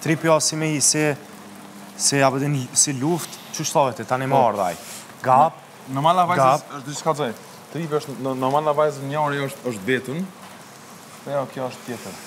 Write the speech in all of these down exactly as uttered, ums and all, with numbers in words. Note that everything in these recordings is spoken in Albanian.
tripi o si me i, si... Si ja përdin si luft, që shtohet e tani më ardhaj. Gap, Normal vajzës është diçka të zaj. Tripi është, normal vajzës njëri është është vetën, dhe jo, kjo është tjetër.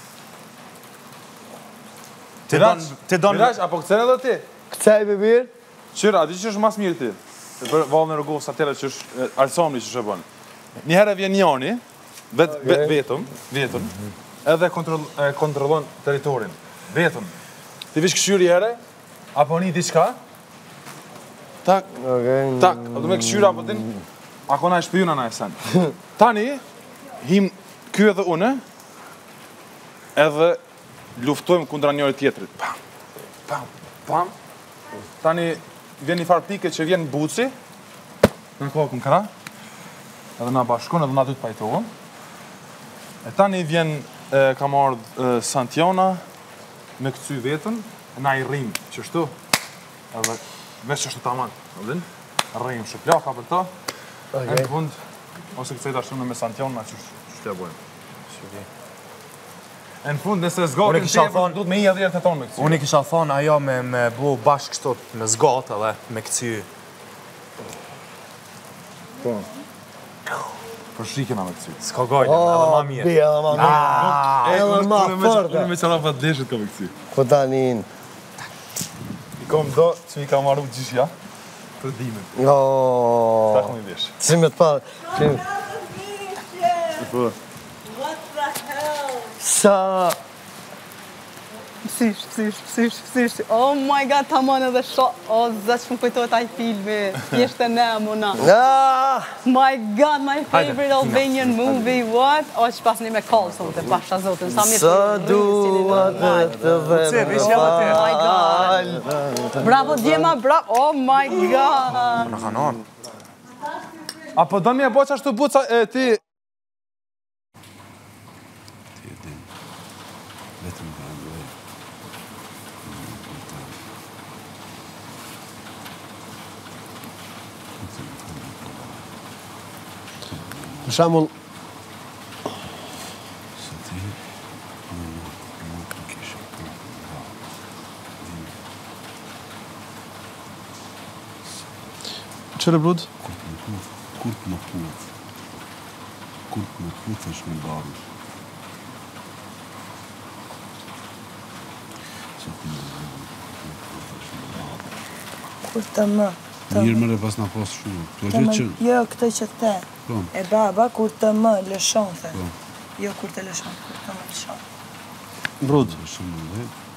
Ti don... Miraç, apo këtëre edhe ti? Këcej, bebir? Qyra, a di që është mas mirë ti? E për valë në rëgovës atire që është alësomni që është e bënë. Njëherë vjen njani, vetëm, vetëm, edhe kontrollon teritorin. Vetëm. Ti vish këshyri here, apo një diçka, tak, tak, do me këshyra apo tin, ako na e shpijuna na e sen. Tani, him ky edhe une, edhe luftojmë kundra njëri tjetrit. Pam, pam, pam. Tani, vjen një farë pike që vjen buci, në kokën kra, edhe na bashkon edhe na dy të pajtohëm. E tani vjen, ka ardhë Santiona, me këcy vetën, na i rrim qështu, edhe veç qështu taman, edhe rrim shëplaka për ta, e në fund, ose këcejt ashtu në me Santiona, qështu t'ja bojmë. E në fund, nëse zgatin tjepër, du të me i edhe jetë të tonë me këcy. Unë i kisha thonë ajo me bu bashkë kështot me zgatë edhe me këcy. Po. Për shikena me këcy. S'ka gajnë, edhe ma mirë. Bi, edhe ma mirë. Edhe ma fërta. Unë me qara pa të leshët ka me këcy. Ko tanin. I kom do që mi ka marru gjishja, për dhimin. Oooo. Ta kom i vesh. Si me të parë. Sa... Pësish, pësish, pësish, pësish. Oh my god, ta manë edhe sho... O, zë që më kujtojt aj filmi. Jeshte ne, mona. My god, my favorite Albanian movie, what? O, që pas një me call, sote, pasha zotën. Sa duat dhe të vëmal. Bravo, djema, bravo. Oh my god. Në kanon. Apo do një e bo që ashtu buca e ti... Për shambull... Qërë brud? Kur të më put. Kur të më put është në barë. Kur të më... Mirë mërë e pas në posë shumë. Jo, këtë që te. E baba, kur të më lëshon, the. Jo, kur të lëshon, kur të më lëshon. Brud. Shumë në dhe.